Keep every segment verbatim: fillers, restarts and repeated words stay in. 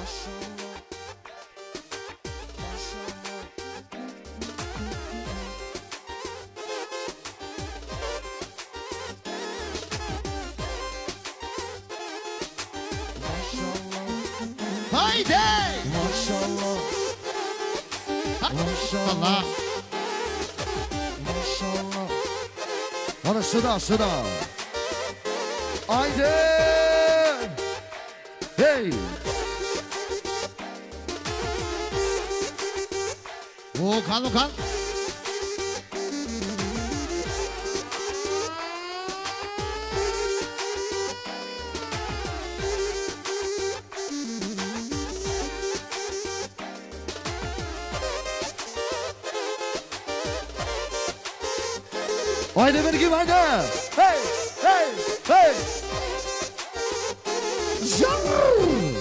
Haydi! Maşallah. Maşallah. Maşallah. Hadi sıra sıra. Haydi. Hey. Volkan Volkan. Haydi Bergim haydi. Hey hey hey. Janr.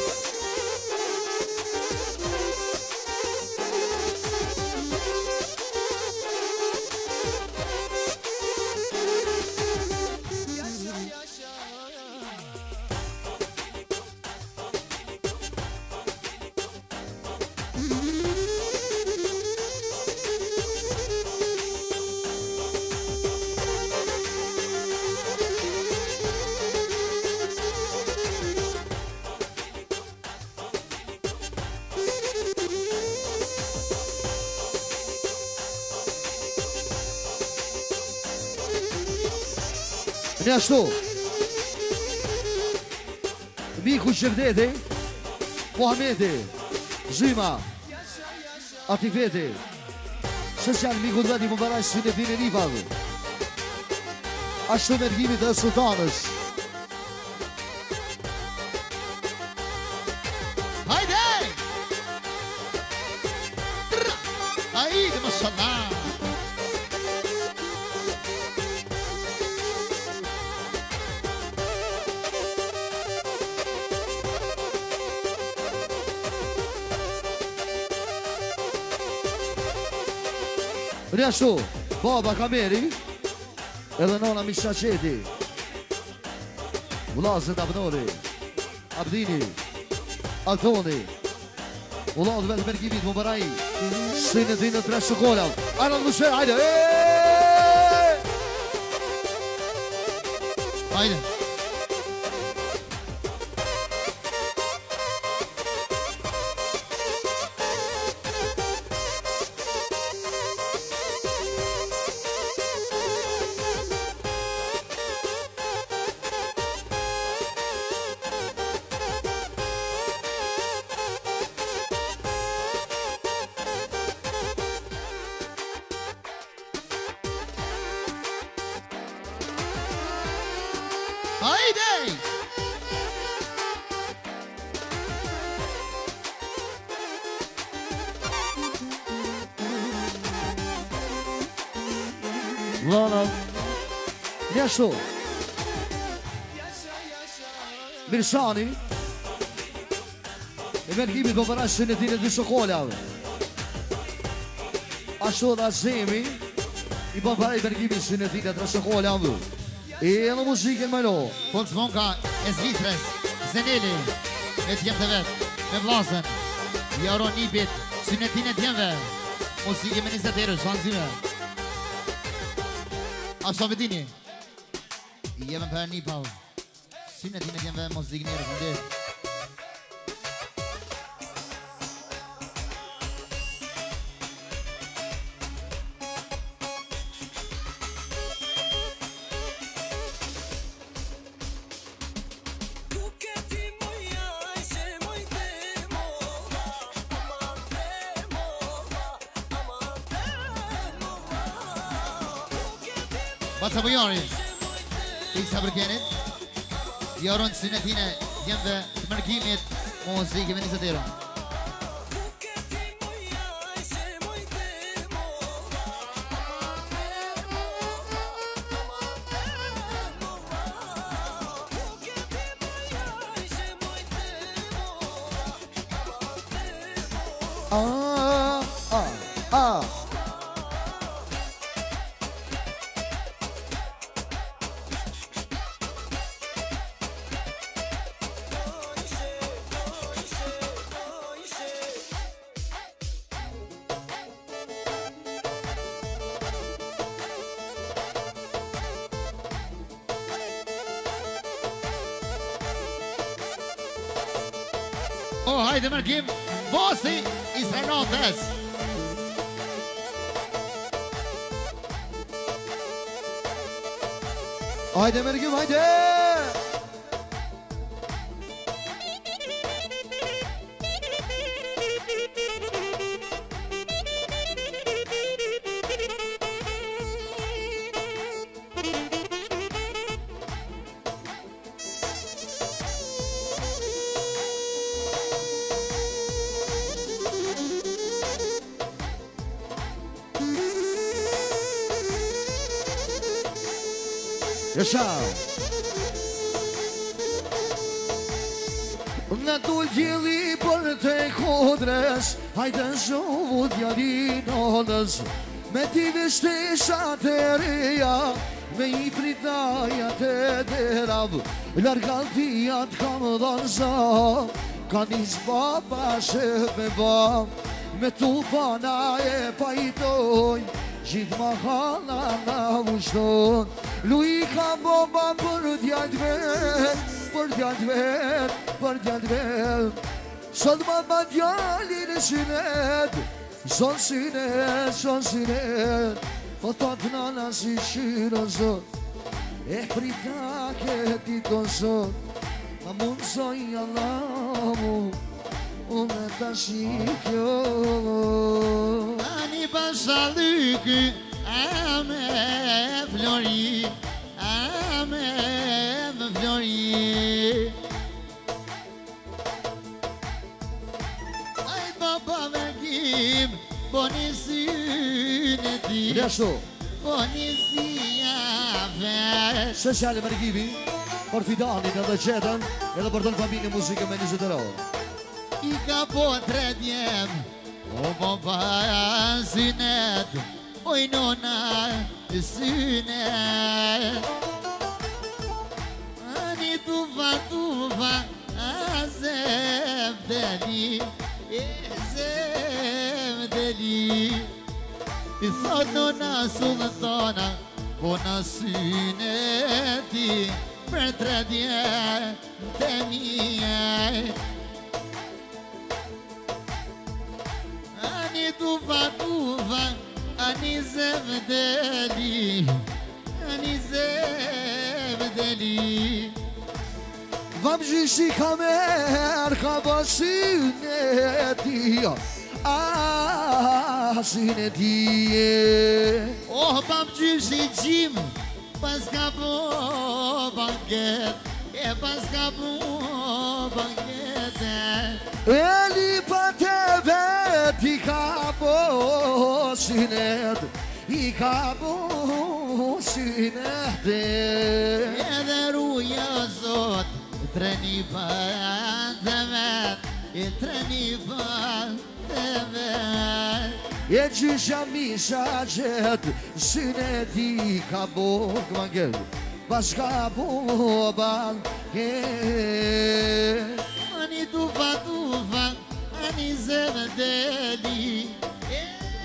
Ne ashtu Miku Shërdeti Muhamedi Zhyma Atifeti Shësjan Miku të veti më baraj Sunetin e Ripave Ashtu mergimit dhe sultanës Haydi! Haydi maşallah. Ne ashtu Baba Kameri Edhe nona Misha Qeti Vllazët Abnori Abdini Altoni Vllazët vetë mergimit më baraj Shtinë të tre shokollav Ajde në dushe, ajde Haydi. Haydi! Lana Ne ashtu Mirshani E mergimit më baraj Sunetin e dy shokollave Ashtu dhe Azemi I më baraj mergimit Sunetin e tre shokollave E në muzikën më lo Polç Monka e Zvitrës, Zeneli, me tjemë të vetë, me vlasën, Jaron Nibit, Sunetin e tjemëve, muzikë me njëzet erë, shanzime. Ashtu vedini, jemi për një pau, Sunetin e tjemëve, muzikë në erë, fundet. Baca Bujarit, Iksa Bërkenit, Jaron Sunetin e tjemëve të mërgimit, muzikë me njëzet erë. Ah, ah, ah O, hajde mërkim, bosi i Srenotes. Hajde mërkim, hajde! Jesha Në tull gjili për të kodres Hajde shovu djali nonës Me ti vishtesha të reja Me i pritaja të derav Largaltijat kam dhanza Ka nis baba shëp me bab Me tu pana e pajtoj Gjithë ma hala na ushton Lui ka bomba për djallë vet Për djallë vet, për djallë vet Sot ma ba djalli në synet Son synet, son synet Po thot nana si shiro zot E prita këti ton zot Ma mund zoj Allahu Unë ta shikjo Ani pasha lyky Ame flori Ame flori Aj baba mërkim Po një syne ti Rjashtu Po një zia fe Sheshjale mërkimi Por Fidanit edhe qetën Edhe për të në familje muzike me njëzët e rohë I ka po tre djem O baba synet Oj nona synet Ani tufa tufa A zem deli E zem deli I thot nona sultana Po na syneti Për tre djem të mije Ani tufa tufa Ani zevdeli Ani zevdeli Vam gjyshi kamer ka ba syneti Ah, syneti Oh, bam gjyshi gjim Pas ka po banket E pas ka po banket Eli pa te vet I ka bo synet I ka bo synet Edhe ruja zot Treni pa të vet E treni pa të vet E gjysha misha gjet Synet I ka bo Këmangel Pas ka bo banket Ani tufa tufa Ani zevdeli E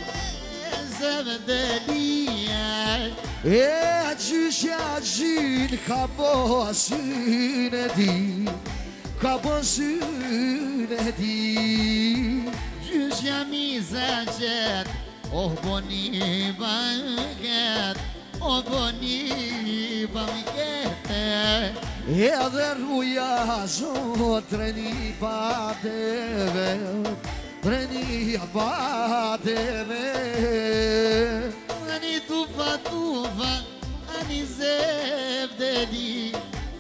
zevdeli E gjyshja gjin ka bo syneti Ka bo syneti Gjyshja mi zëqet Oh boni banket Oh boni banket Edhe rruja zot treni pa të vet Treni pa të vet Ani tufa tufa Ani zevdeli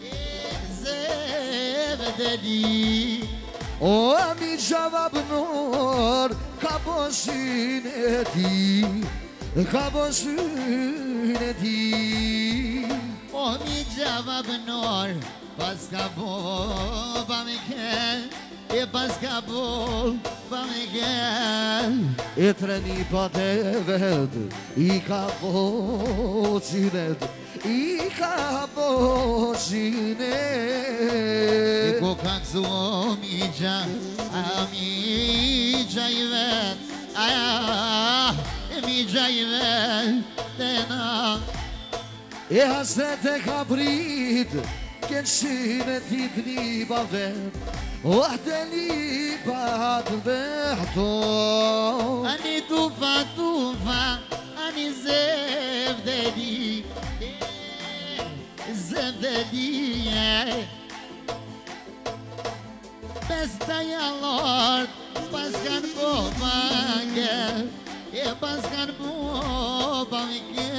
Zevdeli O mi gjava bënor Ka bo syneti Ka bo syneti O mi gjava bënor Pas ka bo pa me kel E pas ka bo pa me kel E treni pa të vet I ka bo synet I ka bo synet E ko ka kësu o mi gja A mi gja i vet A mi gja i vet Tena E hasret e ka prit s'ken shine ti t'ni bavdet Wahde li bad behto Ani tufa tufa Ani zevdeli Zevdeli Besta yalor Paskan bobange E paskan bobange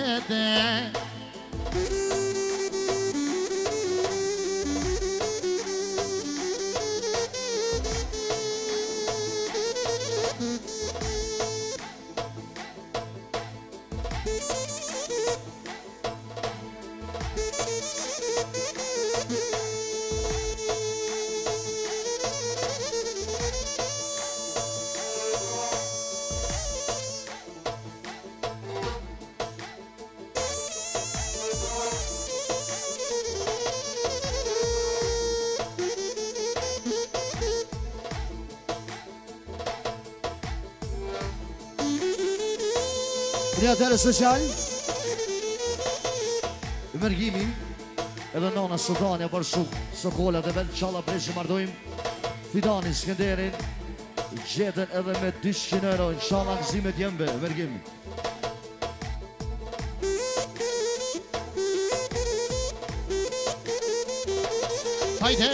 Kreatare social Mërgimi Edhe nona Sultania për shuk Sokolat e vetë qalla prejshë mardojmë Fidani Skenderin Gjetën edhe me dyshqind euro Inshallah nëzimet jembe Mërgimi Hajde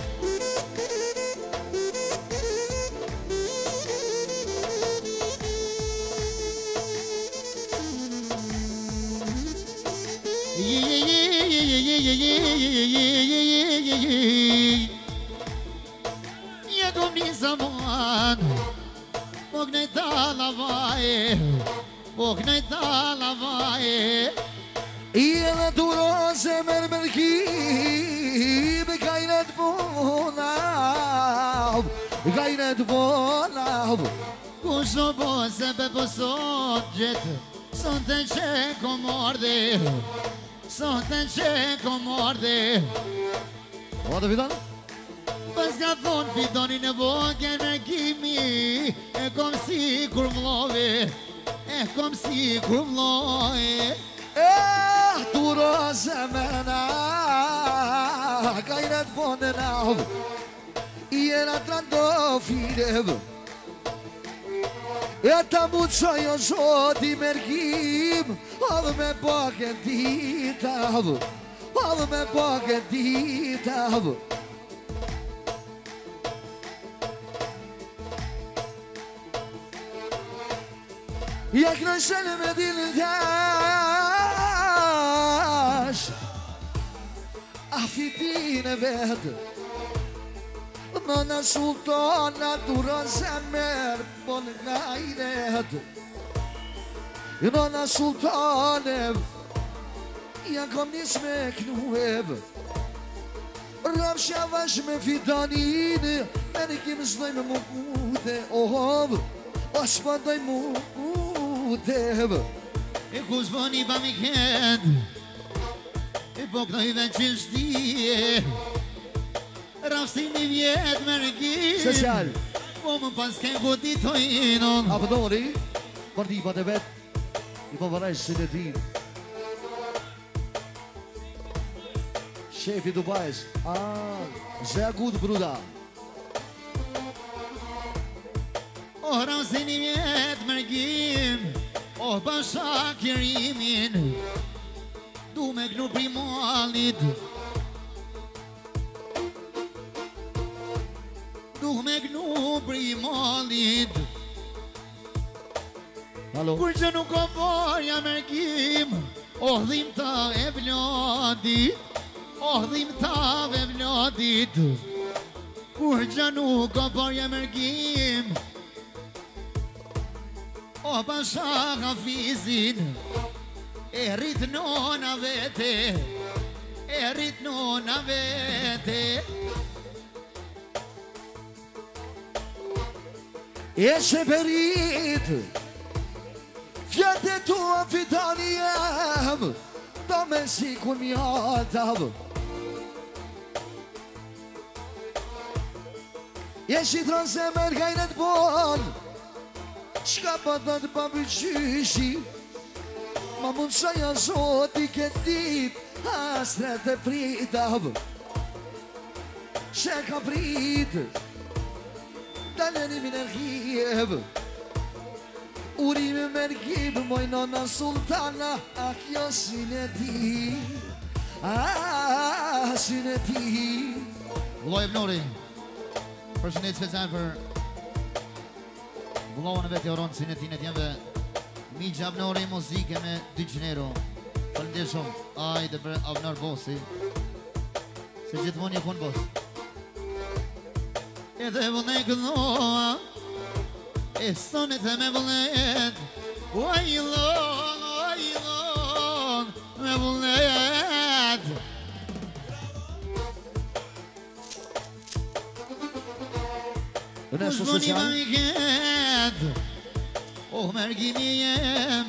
Jegom një zaman Po kënej talavaje Po kënej talavaje I edhe duro se mërë mërkim Gajnet vonav Gajnet vonav Kusho po se pe po sot gjithë Son të që komorde Son të që komorde O të Fidan? Pas ka thonë Fidonin e vogën mërgimi E kom si kur vlove E kom si kur vlove Eh, duro zemena Gajnet vonav I era trandofirev E ta mu qoj o zoti mërgim Adhë me bakën ditav Adhë me bakën ditav Ja knëshën me dilën tash A fitin e vetë Nona Sultana dura zemer Bon gajret Nona Sultanev Ja kom nis me knuev Rafsha vash me Fidanin Me në kim zdoj me mukute Ov O shpandoj mukutev E ku zvoni pa mi kënd E po kënojve që shtije Rafsin i vjetë mërgim Special Po më pas ke goti tojnon Abdori Partipat e vet I po vëraj së në din Shefi Dubajs Ah, Zegut Bruda Oh, rafsin i vjetë mërgim Oh, pasha kjerimin Du me gnu primalit Du me gnu primalit Halo Kur që nuk o borja mërgim Oh, dhim ta e vladit Oh, dhim ta e vladit Kur që nuk o borja mërgim O pasha hafizin E rrit nona vete E rrit nona vete E sheperit Fjate tua Fidani jem Do me si kur mi hatav E shitron se mërgajnet bon Shka patat pa bëqyshi Ma mund shaja zoti këtë dit Hasret e fritav që ka prit daleni min e rgjiv urime me rgjiv moj nona sultana a kjo sine ti a sine ti Vllai Vnori përshëndetje special për vllaun e vet i Oron Sinetin e tjemve Migja Vnori muzike me dy euro. Faleminderit shumë. Ajde për Avnor Bosi. Se gjithmonë një punë bos. Edhe vëllë këlloa e sonet e me vëllet Ojlon, ojlon me vëllet Unë Uzboni ma mi ket Oh mergimi jem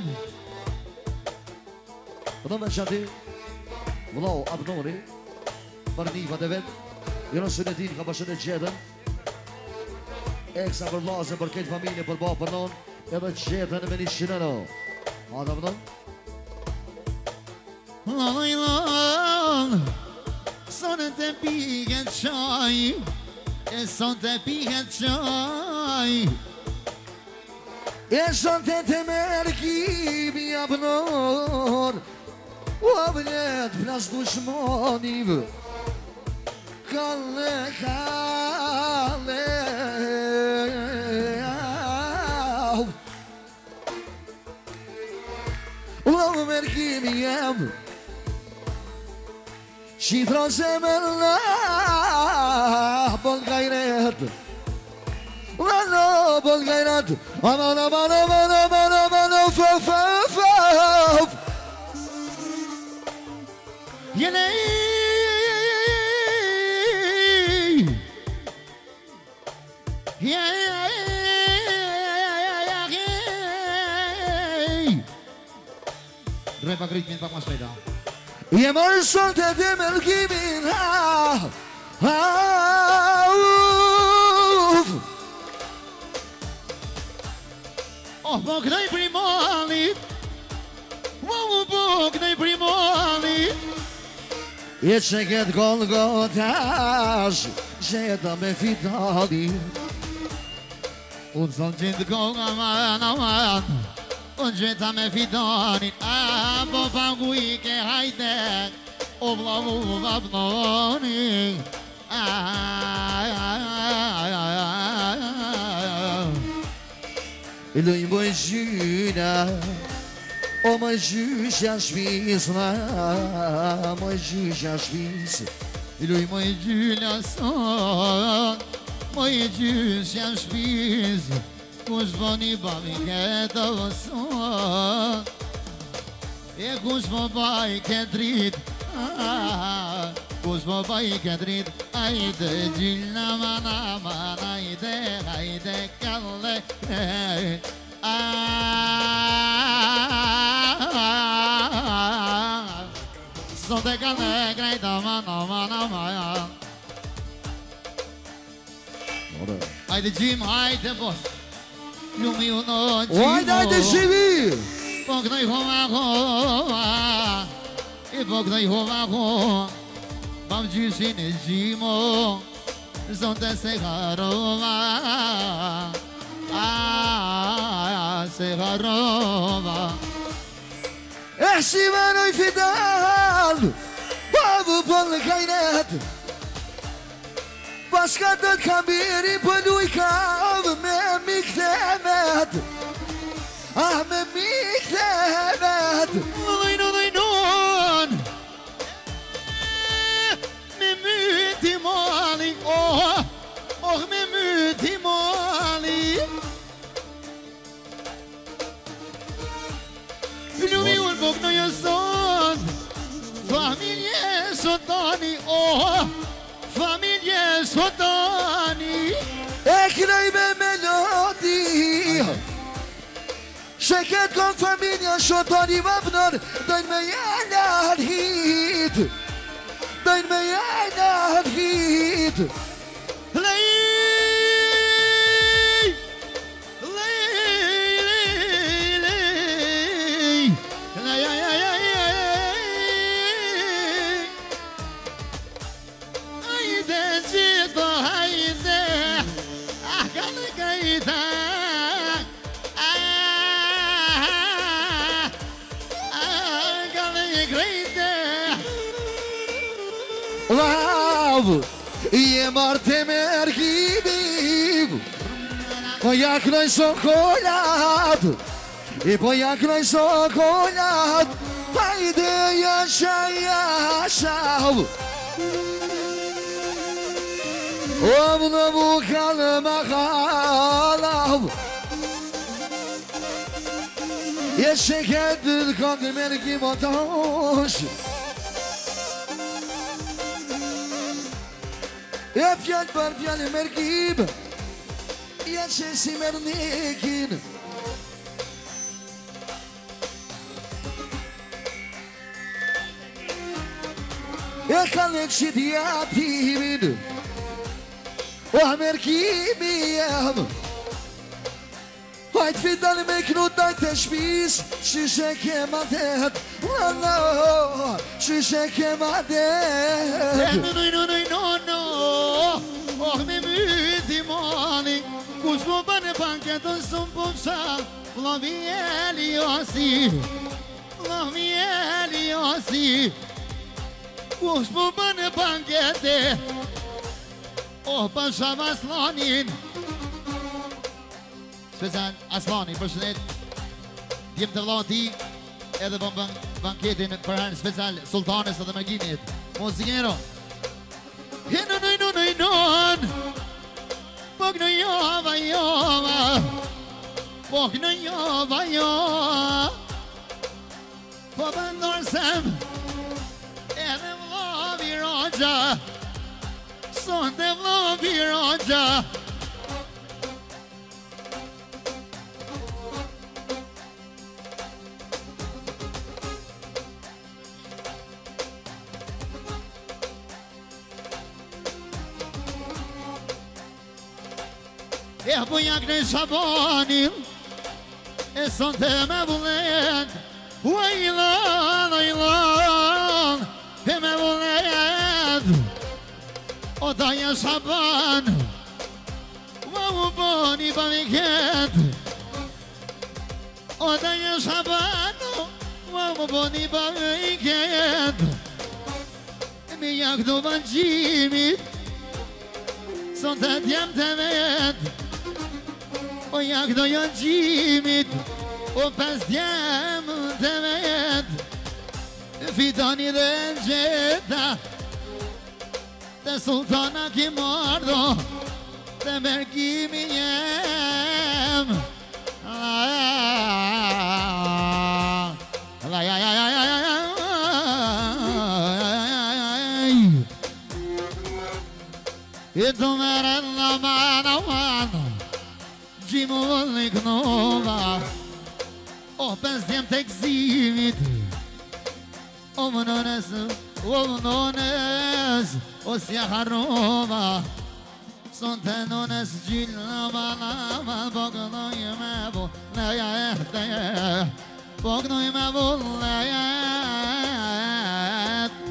Përdo me qati Vëllau Abnori Për nivat e vet Jënë Sunetin ka bashkën e gjetën Eksa për vlasën për këtë familje për ba për non Edhe gjetën me një shinëno Ata përdo Lojlon Sonet e piket qaj E son të piket qaj E son të të merkimi Abnor U avlet plas dushmoniv Kalle, kalle U avlet merkimi jem Shithra zemër la Bol gajret Vano bol gajret Amana, amana, amana, amana, amana Faf, faf, faf Jelej Drej pak ritmin pak mas shpejta Je mërë sot e dhe me lëkimin Ha, ha, uf Oh, po kënaj primalit Oh, po kënaj primalit Je që këtë Golgotash Gjeta me fitali Unë son gjithë koga aman, aman Unë gjeta me fitanin A, po pagu i ke hajde O vlavu vapnoni A, a, a, a E lëj më gjyna O më gjyshja shpis Më gjyshja shpis I luj më i gjylla son Më i gjyshja shpis Kush boni bami këtë vëson E kush po baj këtë drit Kush po baj këtë drit Ajde gjylla mana mana Ajde, ajde kalle Sot e kalle krejta mana mana mana Ajde gjim, ajde bos Lumi uno gjimo Ajde, ajde shivi Po kënoj hova hova I po kënoj hova hova Bam gjyshin e gjimo Zonte se harova Ah, se harova E si vanoj fidal Babu për në kajnet Paska të të kambiri pëllu i kam Me mi këthemet Ah, me mi këthemet Doj, doj, non Me myti mali Oh, oh, me myti mali Lumi unë po kënoj e son Familje sotani Oh, familje sotani E kënoj me melodi Sheket kon familja shotoni vapnor Dojnë me janar hit Dojnë me janar hit Lej Lej Lej Lej Lej Ajde gjithë Je martë e mergimi Po ja knoj shokolat I po ja knoj shokolat Hajde jasha jasha O më bukalë më kalav Je sheket këngë mergim o tosh E fjallë për fjallë mergim Ja që si mernikin E kanë që t'jatimin O mergimi jam Hajt fidan me knut dajt e shpis Shishe kema det Shishe kema det No, no, no, no, no Oh, me myti mani Kush po bane banketën së më pëmsha Vlami e liosi Vlami e liosi Kush po bane bankete Oh, pëmsha maslanin Special Aslani, përshëndet Djem të vla ti Edhe bëm banketin për herën special Sultanës edhe Merginit Muzikero Hino nëj në nëj nën Pok në jova jova Pok në jova jova Po bëndor sem Edhe vlovi roja Son të vlovi roja E po jak në shabanin E son të me vullet U e ilan, o ilan E me vullet O da je shaban U u boni pa viket O da je shaban U u boni pa viket Me jak do banjimit Son të djem të vet O jak do janë gjimit O pas djem të vet Fitoni dhe në gjeta Të sultana ki mardo Të mergimi jem E të meren la mana mana Gjimulli knova O pes djem të këzimit O më nënes O më nënes O s'ja harrova Son të nënes gjillë Lama lama Po kënoj me bu Leja e të Po kënoj me bu Leja e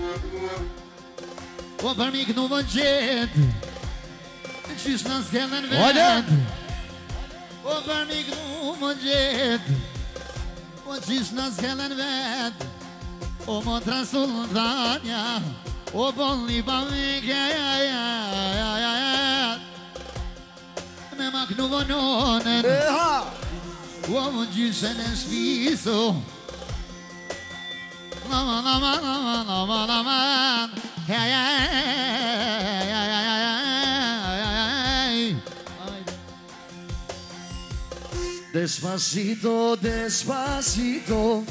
O për mi kënu më gjetë Qysh në s'kellen vend O për mi kënu më gjetë O qysh në s'kellen vend O më trasultanja O bolli pa vike Me ma kënu më nonen O më gjyshe në shpiso Lama lama lama lama lama Hey, hey, hey, hey, hey, hey. Despacito, despacito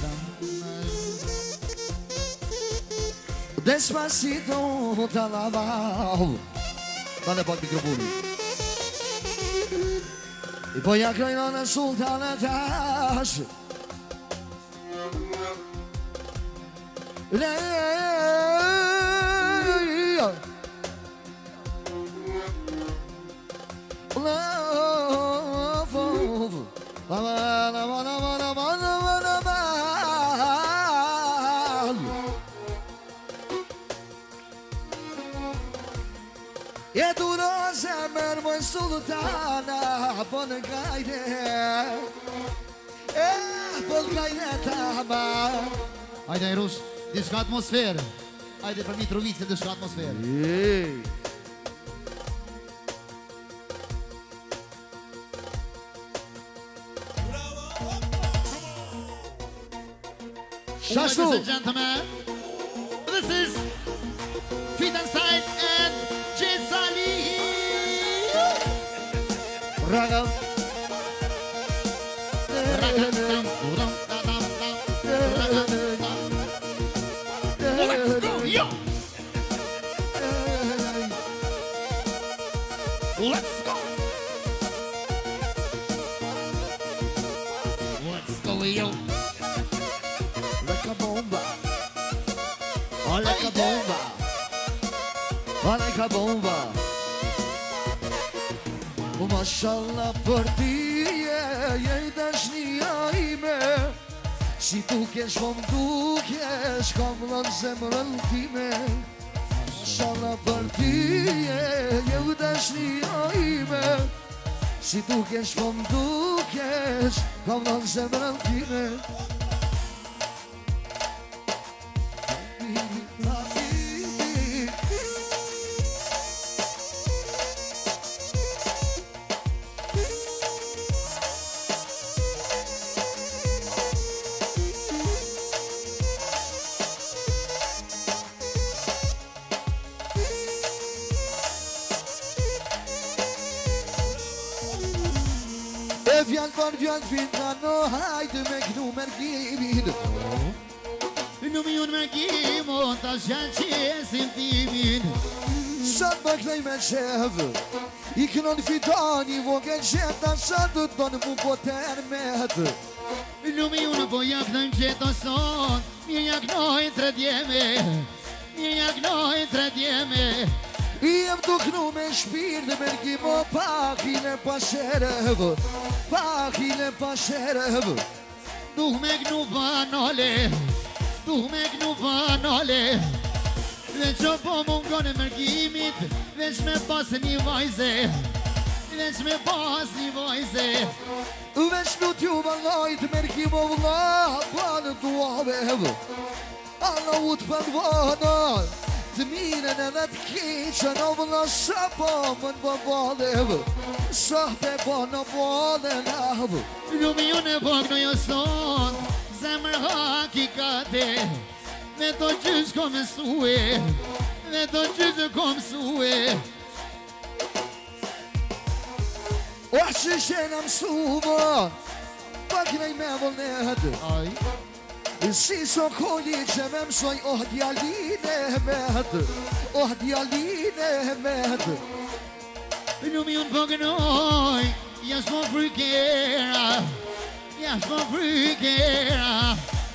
Despacito të lavau Dale pak mikrofoni I po ja krajna në sultane tash E duro zemër moj sultana Po në gajde E po në gajde tama Hajde e rush, diçka atmosferë Hajde për Mitrovice dhe shka atmosferë. Ej. Shashtu. Ladies and gentlemen, this is Fidenstein and Jitsali. Raga. Let's go, yo! Let's go! Let's go, yo! Like a bomba. Oh, like a bomba. Oh, like a bomba. Oh, mashallah për ti je, je i dashnia ime. Si tu kesh po m'dukesh, kam lënë zemrën time. Mashallah për ti je, je i dashnia ime. Si tu kesh po m'dukesh, kam lënë zemrën time. Vjen van vjen finna no hajde me knu mërgimin. Lumi unë mërgimon ta shanë qesim timin. Shatë më knej me qevë, i kënon fitani vogën qeta, shatë të tonë mu po termet. Lumi unë po jaknojnë qeto son, mirë jaknojnë tre djeme, mirë jaknojnë tre djeme. I jem të knu me shpirë dhe mërgimo pakile pa sherëv, pakile pa sherëv. Duh me gnu panole, duh me gnu panole. Dhe që po mungon e mërgimit, veç me pas një vajze, veç me pas një vajze. Veç në t'ju vëllajt mërgimo vëlla, panë t'uavev. Allah u t'pëndvana, të minen edhe t'keqen, o vëlla sa po më në bëbalev, sa te po në balev. Lumi unë e pak në joson, zemër hakikate, me to gjysh ko mësue, me to gjysh ko mësue. O që shenë mësuma, pak nej me vëllnet. Aj, Si so kolli që me mësoj, oh djaline met, oh djaline met. lumi unë po gënoj, jash po frykera, jash po frykera.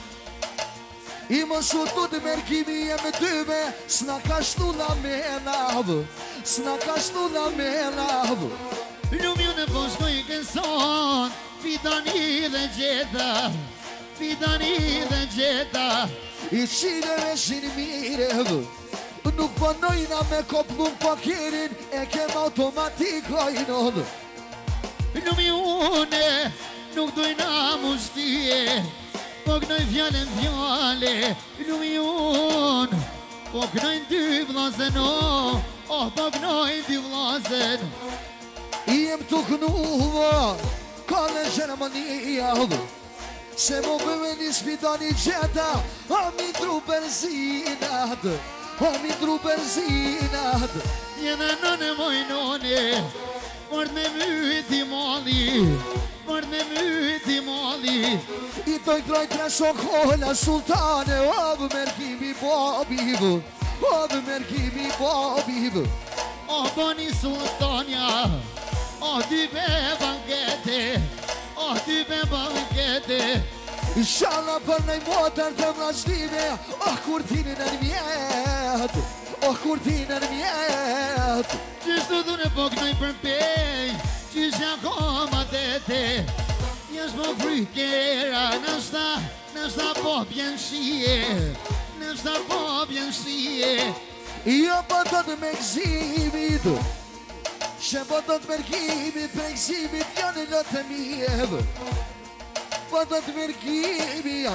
I më shutu të mërkimi e me dyme, s'na ka shtu la me navë, s'na ka shtu la me navë. Lumi unë po shkoj këson, fitani dhe gjeta, fitani dhe gjeta. I qile me shinë mirevë, nuk pënojna me koplu pakerin, e kem automatikojnë. Lumi une, nuk dojna mu shtije, po kënoj fjallën fjale. Lumi unë, po kënoj dy vlazen, oh, oh, po kënoj dy vlazen. I jem të kënuva, ka në Gjermania, se mo bëve një spitani gjeta, a mi tru benzinat, a mi tru benzinat. Jena nëne moj none, mërë me myti mali, mërë me myti mali. I toj troj tre shokolla sultane, o vë mërkimi babiv, o vë mërkimi babiv. O boni sultanja, o dy be bankete, o dy be bankete. Inshallah për nej motër të vlashtime, oh kurtinin e mjet, oh kurtinin e mjet. Qysh të dhune po kënoj për pej, qysh akoma tete. Jash po frykera, nashta, nashta po bjen shije, nashta po bjen shije. Jo po të të me gzimit, që po të të mërkimit, për gzimit janë në të mjev. Po të të mërkimit,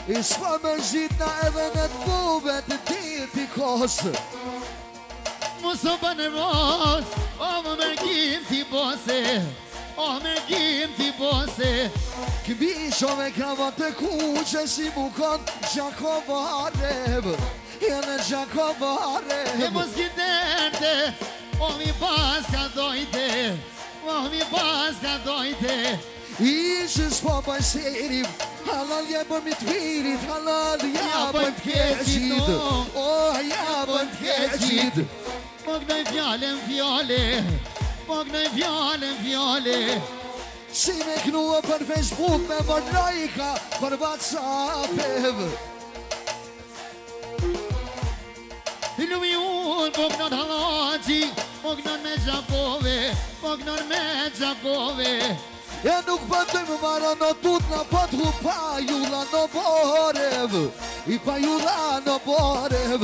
I s'pa më zhitna edhe në të buve të titi kosë. Muso pa nervos, o më mërgjim ti bose, o mërgjim ti bose. Këbisho me kravat të kuqe si mu kanë Gjakovarev, jene Gjakovarev. E mos gjiterte, o mi pas ka dojte, o mi pas ka dojte. Ishë s'po bajserim, halal jabëm i të virit, halal jabëm të keqit. O, jabëm të keqit. Po gnoj fjallën fjale, po gnoj fjallën fjale. Si me knua për Facebook me vërnojka për WhatsApp. Lumi unë po gnon halaci, po gnon me Gjakove, po gnon me Gjakove. E nuk bëndojmë mara në tut në pëthu pa jula në borev, I pa jula në borev.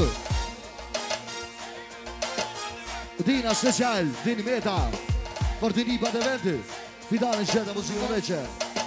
Dina special, din meta, për dini pa të venti, Fidane qëtë muzikë në veqe.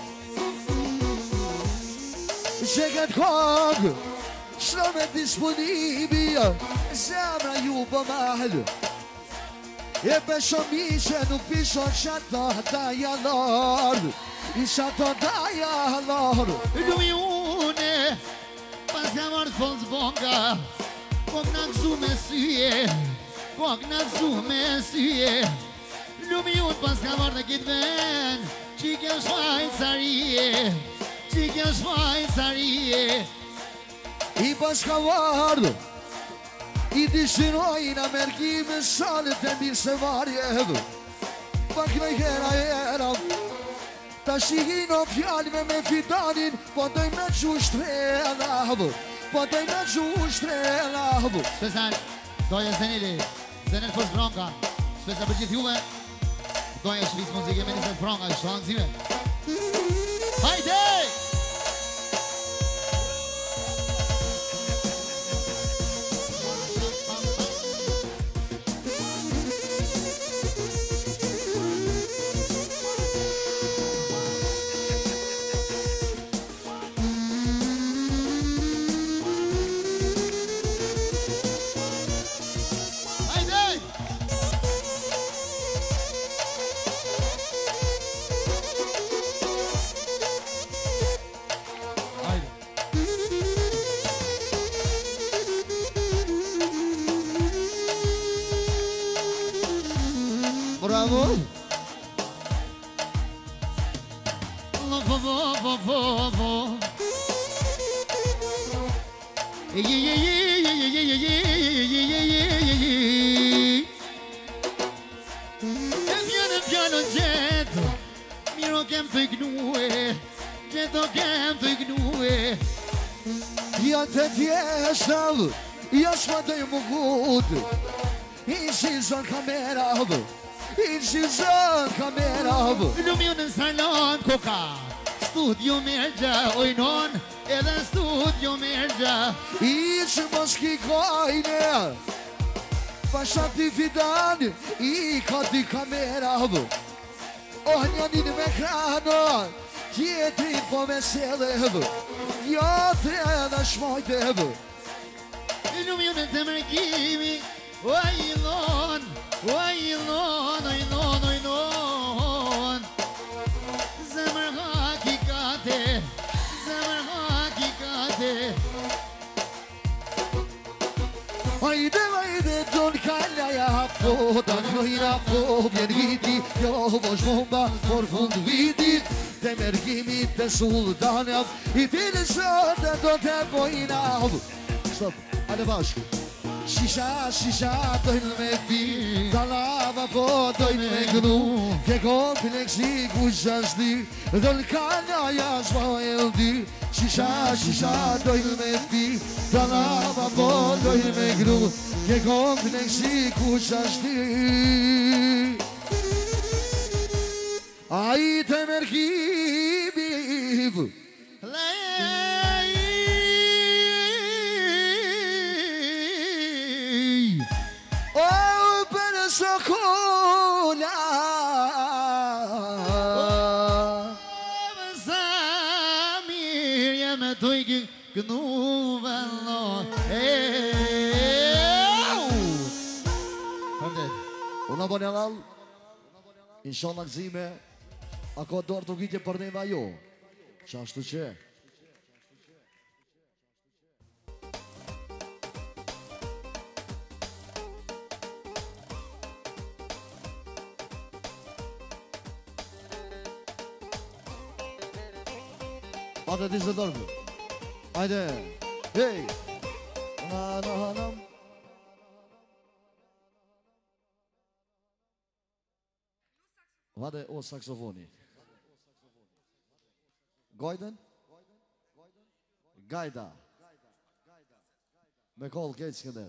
Qeket kongë, shlomet disponibi, zemra ju për mahë. E pesho mi që nuk pisho që ato da jalar, Isha ato da jalar. Lumi une, pas ka marrë fond zbonga, po këna gëzu me syje, po këna gëzu me syje. Lumi unë pas ka marrë në kitë ven, qikja shvajcarije, qikja shvajcarije. I pas ka vardë, I dishinojnë Amerikime shalet e mirë se varjev. Pak me hera hera, ta shihino fjallime me fidanin, po doj me gju shtrelav, po doj me gju shtrelav. Special, doje Zenili, Zenil Fos Bronka, special për gjithë juve, doje shviz muzike me njëzet Bronka, shtonë zime. Hajde! Bravo! Vo, vo, vo, vo, vo. E, e, e, e, e, e, e, e, e, e, e, e. E vjen piano gjeto, miro kem të gnue, gjeto kem të gnue. Ja të tjeshtav, ja shma të i mugut, I shizon kamerav, I shizon kamerav. Lumi unë në salon koka, studio mergja, ojnon edhe studio mergja. I që mos kikojne, pasha ti fidan, I ka ti kamerav. Oh njanin me krano, tjetrin po me selev, ja të edhe shmojtev. Lumi unë të mërgimi, ojnon, ojnon, ojnon, ojnon. Zemër hakikate, zemër hakikate. Hajde, hajde, ton kallaja po, ta knojna po, vjen viti, jo vosh bomba, por fund viti, te mërgimit të sultanjav, I ti në shërte do të bojna. Stop, hajde bashkë. Shisha, shisha, dojnë me pi, talava po dojnë me gënu, ke kompleksi ku qashti, do l'kalla jashma e ldi. Shisha, shisha, dojnë me pi, talava po dojnë me gënu, ke kompleksi ku qashti. A I të mërkibiv, Sokola Samir, jam të i kënu vëllo e Una bën e lall Inshallah gëzime A ka dorë të gjitje për neva jo Qa ashtu që Ate ti se dorë Ajde Hej Na na na Vade o saksofoni Gajden Gajda Me koll keq kënde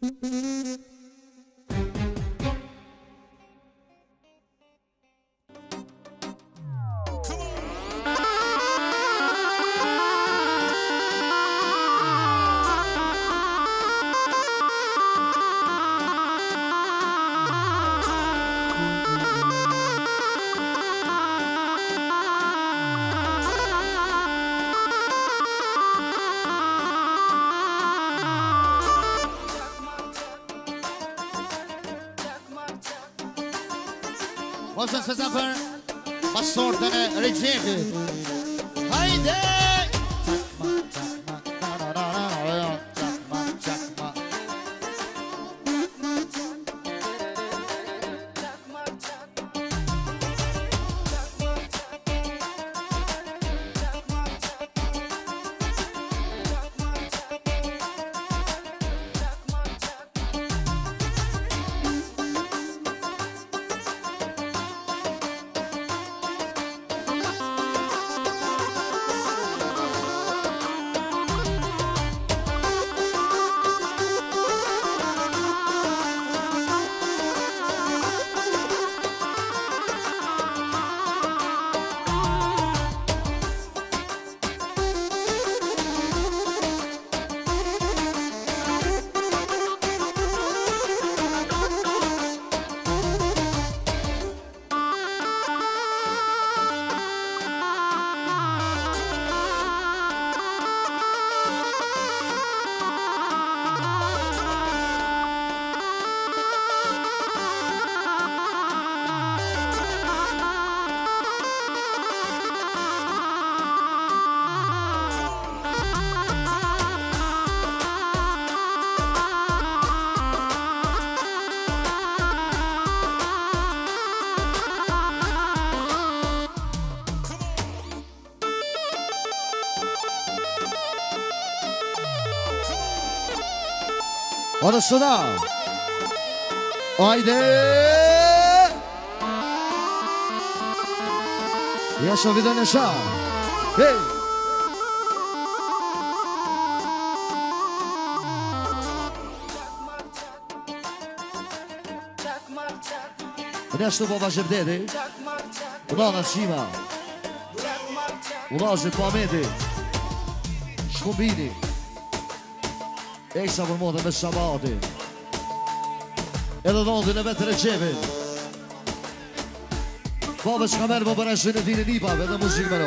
O să-ți făceam pe pasortele Regebi. Haide! Ora suona! Haide! Ia să vedem așa! Hei! Nešto baba žebdede, Rana Cima, Ulaže Pamede, Škobini, Eksa për modën me Shabati, edhe dhondin e vetë Reqevin. Babë që ka merë më bërë shënë e tine nipave dhe muzikë me no.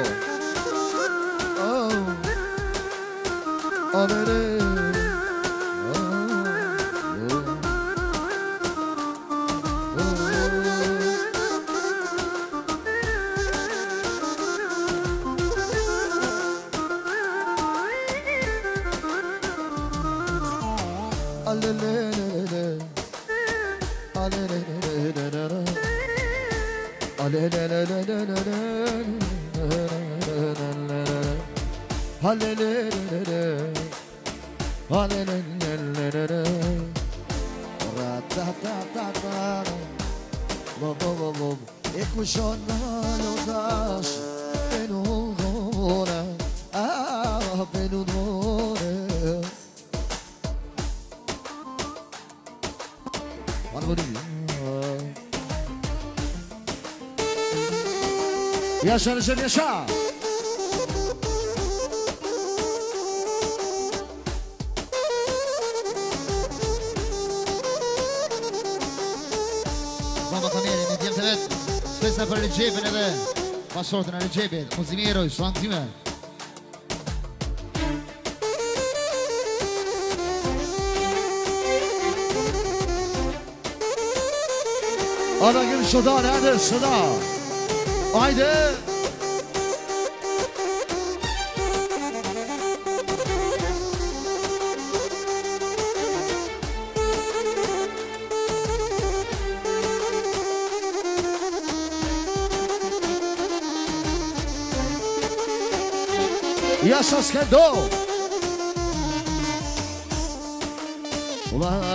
Yaşa Recep yaşa. Vamos a tener en internet spesa per Recepin edhe pasortën e Recepit, Muzimieroj, shantime. Ana gel şuradan hadi şuradan. Haydi. Yaşa skendo. Ulan.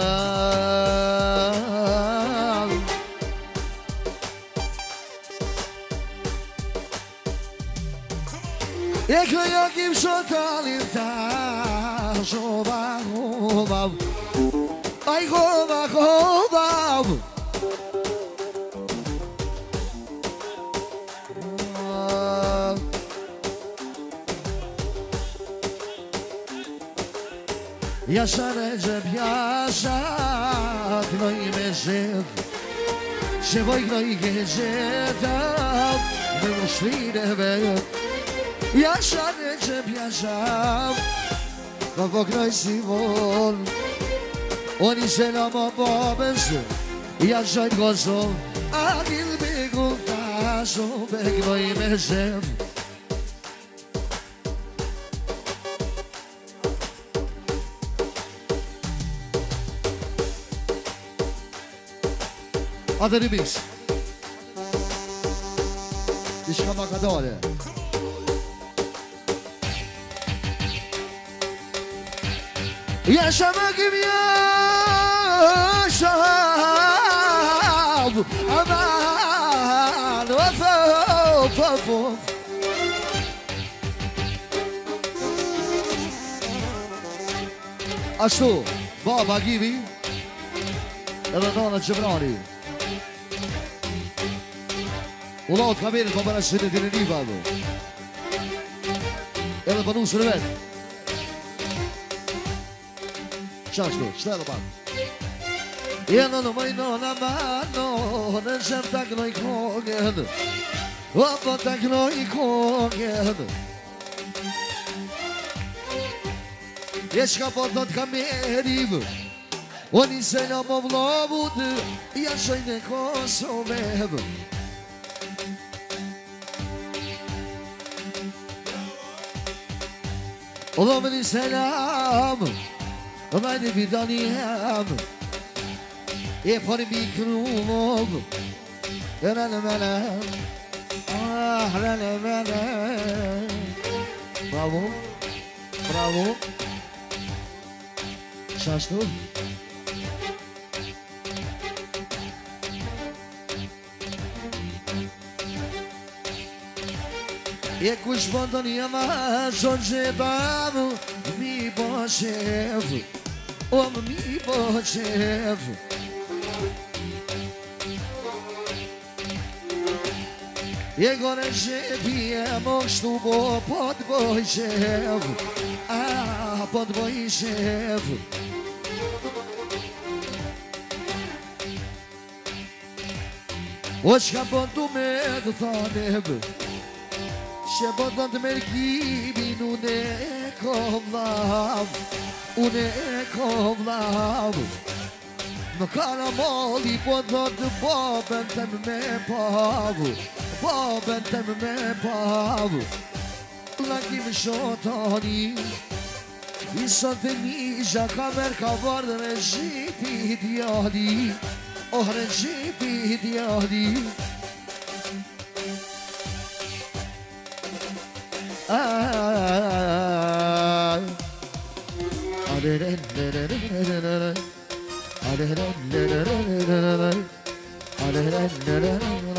Ekle jakim šokalin ta žoba obav. Ai goda goda Yaşa Recep yaşa Gnoj me zhjev Shevoj gnoj gjezetam Dhe mushtireve Yaşa Recep yaşa Kako gnoj si vol Oni selama babes Yaşa gozol Adil begul taso Begnoj me zhjev Atë remix Dishka ma ka dale Yaşa më kim yaşa Aman Of of of of Ashtu Baba Gibi Edhe nana Gjebrani Ullat kamerit për bërëshin e të një bado Edhe për nusën e vetë Qashtu, qëtë edhe pak Jena në mëjno në mano Në qëmë të kënoj kongen O po të kënoj kongen Je shka po të të kamerim O një sejna më vlovut Ja shojnë e Kosovev Allah'ım selam Allah'ın fidaniyem Yaparım bir kırmam Elem elem Ah elem elem Bravo Bravo Şaştım E kush vëndën jema zonë gjebamu Mi po qef O më mi po qef E gore gjebi e më kështu po Po të boj qef Ah, po të boj qef O qka po të me të thanem Që po të të merkimin unë e kovlav Unë e kovlav Në karamoli po të të babën të me pavu Babën të me pavu Lakim shotani I sot të nisha kamer ka vardë Regjipi djali Oh Regjipi djali Ah,